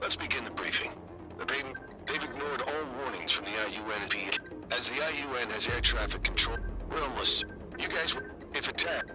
Let's begin the briefing. They've ignored all warnings from the IUN. As the IUN has air traffic control, we're almost... You guys will... If attacked...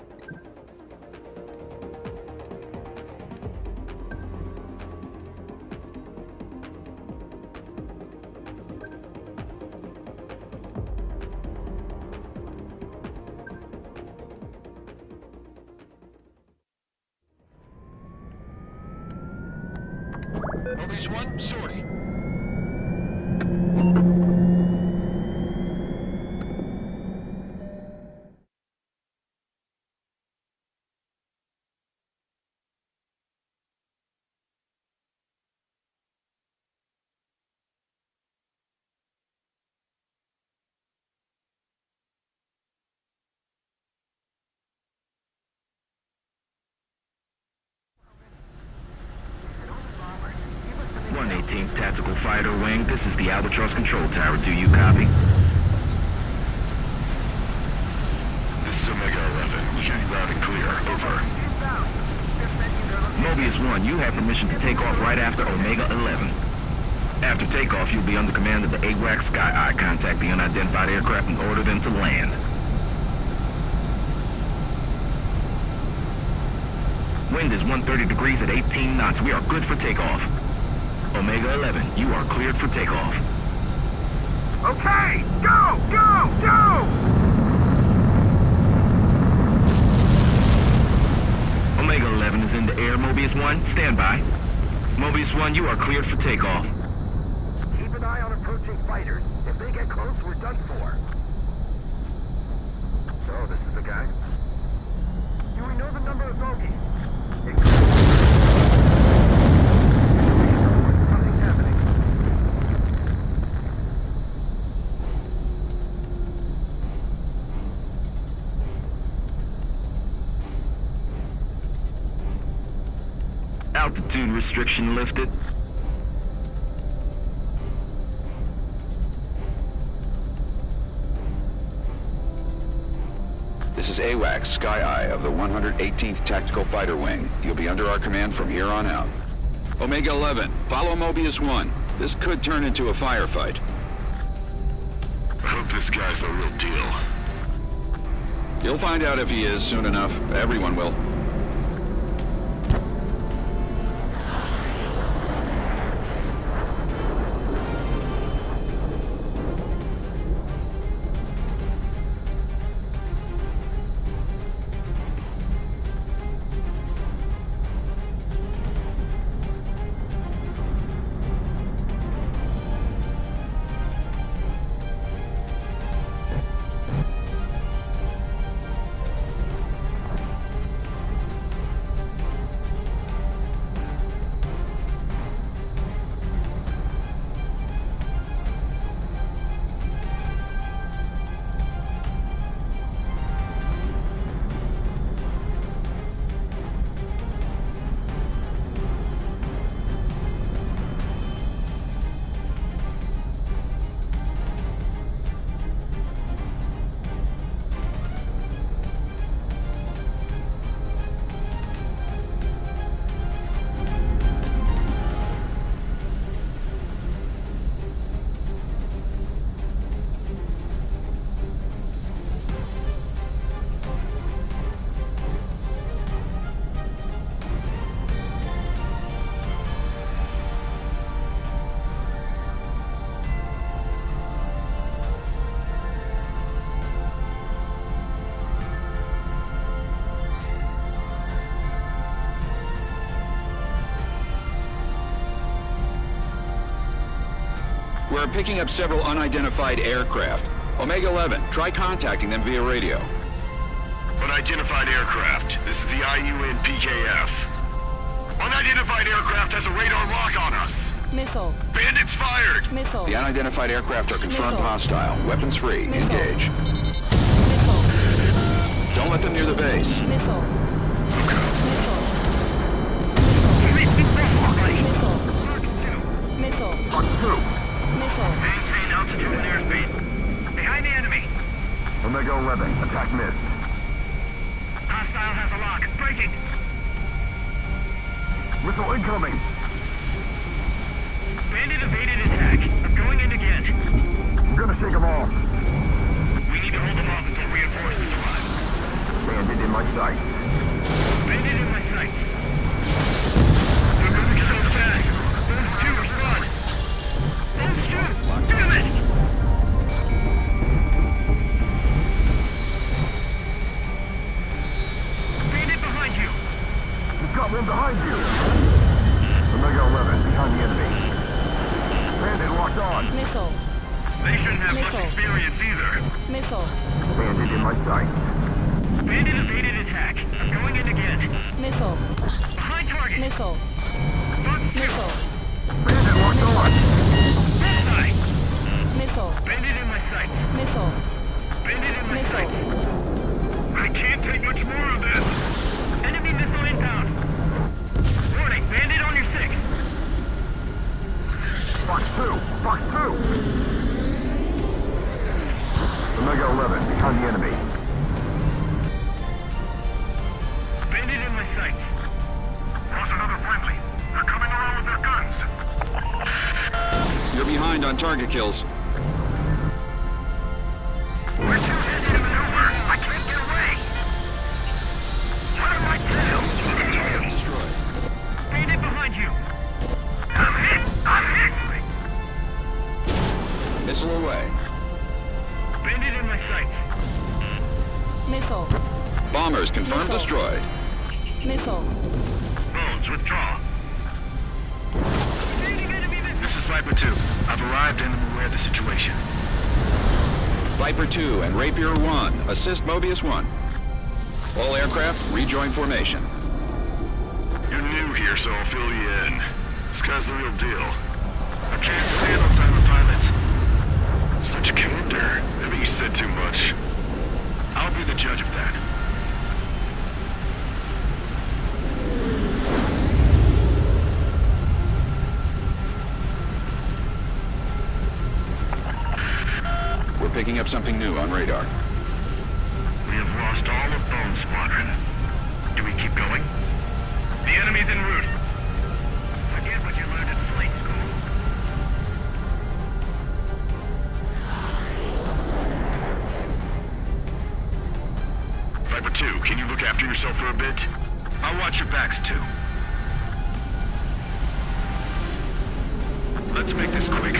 Mobius 1, sortie. Tactical Fighter Wing, this is the Albatross Control Tower. Do you copy? This is Omega 11. We hear you loud and clear. Over. Mobius 1, you have permission to take off right after Omega 11. After takeoff, you'll be under command of the AWACS Sky Eye. Contact the unidentified aircraft and order them to land. Wind is 130 degrees at 18 knots. We are good for takeoff. Omega 11, you are cleared for takeoff. Okay! Go! Go! Go! Omega 11 is in the air. Mobius 1, stand by. Mobius 1, you are cleared for takeoff. Keep an eye on approaching fighters. If they get close, we're done for. So, this is the guy? Do we know the number of bogeys? Altitude restriction lifted. This is AWACS Sky Eye of the 118th Tactical Fighter Wing. You'll be under our command from here on out. Omega 11, follow Mobius 1. This could turn into a firefight. I hope this guy's the real deal. You'll find out if he is soon enough. Everyone will. We're picking up several unidentified aircraft. Omega 11, try contacting them via radio. Unidentified aircraft. This is the IUN PKF. Unidentified aircraft has a radar lock on us. Missile. Bandits fired. Missile. The unidentified aircraft are confirmed hostile. Weapons free. Missile. Engage. Missile. Don't let them near the base. Missile. Missile. Missile. Missile. Missile. Maintain altitude and airspeed. Behind the enemy. Omega 11, attack missed. Hostile has a lock. Breaking. Missile incoming. Bandit evaded attack. I'm going in again. I'm gonna shake them all. We need to hold them off until reinforcements arrive. Bandit in my sight. Bandit in my sight. They're moving so fast. Those two are gone. Those two! Damn it! Bandit behind you. You've got one behind you. Omega 11, behind the enemy. Bandit locked on. Missile. They shouldn't have much Missile. experience either. Missile. Bandit in my sight. Bandit evaded attack. I'm going in again. Missile. Behind target. Missile. Missile. Bandit locked on. This side. Missile. Bandit in my sight. Missile. Bandit in my Missile. sight. I can't take much more of this. Enemy missile inbound. Warning, bandit on your 6. Fox 2. Fox 2. Omega 11, behind the enemy. Bandit in my sight. Lost another friendly. They're coming around with their guns. You're behind on target kills. We're too busy to maneuver. I can't get away. What am I doing? Target destroyed. Bandit behind you. I'm hit. I'm hit. Missile away. Bandit in my sight. Missile. Bombers confirmed Missile. destroyed. Missile. Bones, withdraw. This is Viper 2. I've arrived and am aware of the situation. Viper 2 and Rapier 1, assist Mobius 1. All aircraft, rejoin formation. You're new here, so I'll fill you in. This guy's the real deal. I can't stand on time with pilots. Such a commander. Maybe you said too much. I'll be the judge of that. We're picking up something new on radar. We have lost all of Bone Squadron. Do we keep going? The enemy's en route. Forget what you learned at flight school. Viper 2, can you look after yourself for a bit? I'll watch your backs too. Let's make this quick.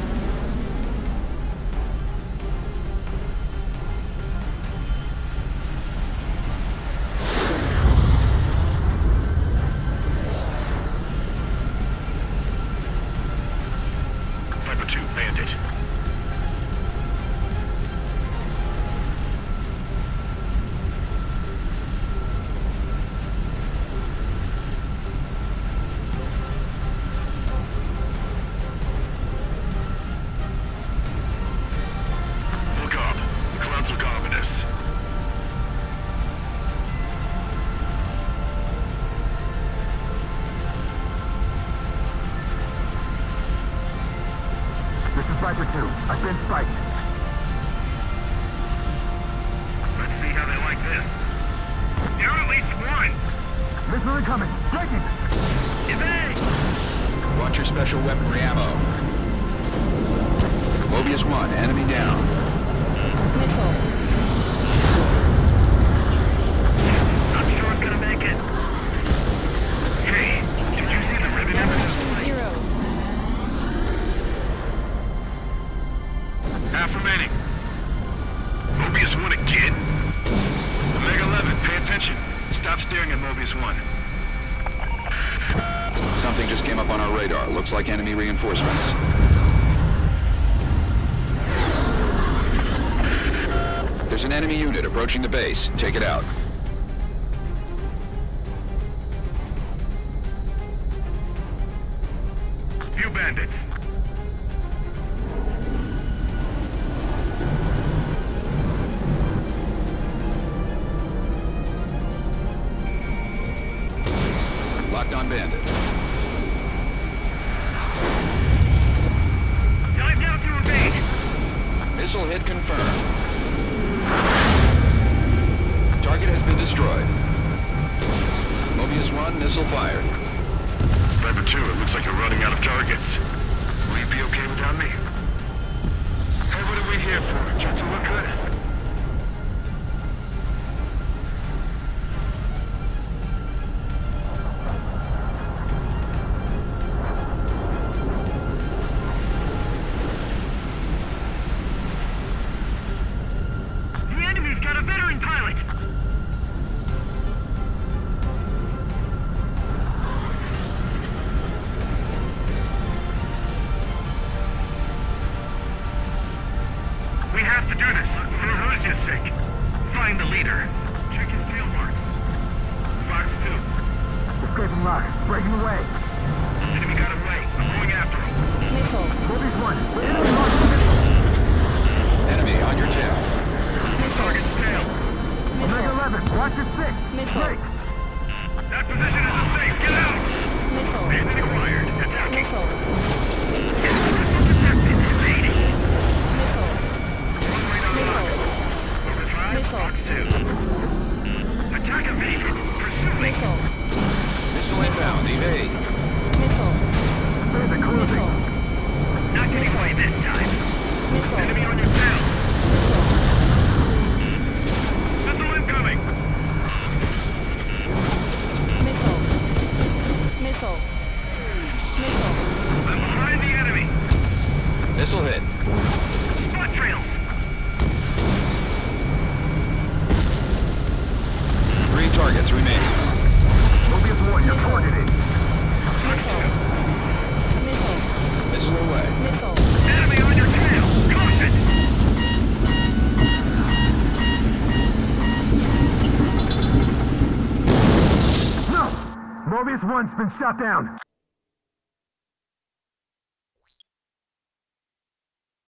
Viper 2, Bandit. Look up. The clouds look ominous. This is Viper 2. I've been spiked. Let's see how they like this. Down at least one. Missile incoming. Breaking. Evade! Watch your special weaponry ammo. Mobius 1, enemy down. Missile. Not sure I'm gonna make it. Hey, did you see the ribbon evidence? Damage 0. Half remaining. Mobius 1 again? Omega 11, pay attention. Stop staring at Mobius 1. Something just came up on our radar. Looks like enemy reinforcements. There's an enemy unit approaching the base. Take it out. Few bandits. Locked on bandit. Time now to evade. Missile hit confirmed. Target has been destroyed. Mobius 1, missile fired. Viper 2, it looks like you're running out of targets. be okay without me? Hey, what are we here for? Just to look good? The enemy's got a veteran pilot! We have to do this, for Russia's sake. Find the leader. Check his tail marks. Fox 2. Escaping lock. Breaking away. Enemy got away. I'm going after him. Missile. Mobius 1. The enemy launched a missile. Enemy on your tail. Target's tail. Omega 11. Watch your 6. Missile. Break. That position isn't safe. Get out! Missile. Landing acquired. Attacking. Missile. Detected. Evading. Missile. One way down the lock. Missile. Over 5, Missile. Fox 2. Attack evaded. Pursuing. Missile. Missile inbound. Evade. Missile. There's a cruising. Missile. Not getting away this time. Missile. Enemy on your tail. Missile. Missile incoming. Missile. Missile. Missile. I'm behind the enemy. Missile hit. Spot trails. 3 targets remaining. Mobius 1. You're targeted. Missile. Missile. Missile away. Missile. Enemy on your tail. Caution. No! Mobius 1's been shot down.